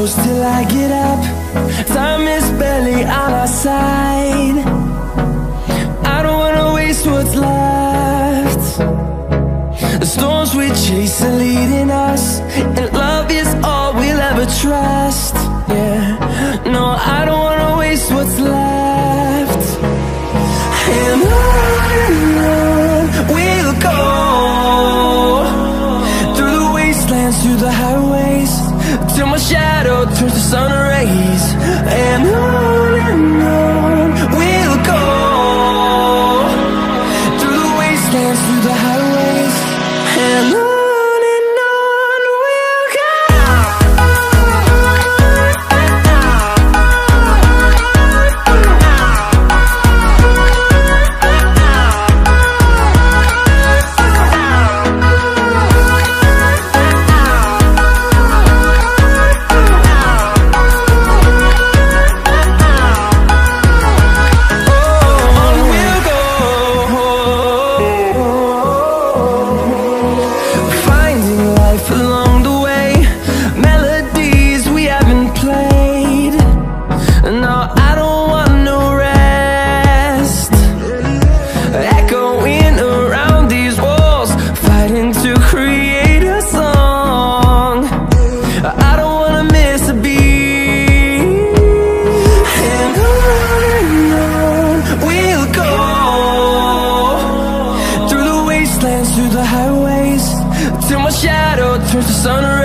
close till I get up. Time is barely on our side. I don't wanna waste what's left. The storms we chase are leading us, and love is all we'll ever trust. Yeah, no, I don't wanna waste what's left. And on we'll go, through the wastelands, through the highways, till my shadow turns to sun rays. And on we'll go, through the wastelands, through the highways, and on we'll go. Through the highways, till my shadow turns to sun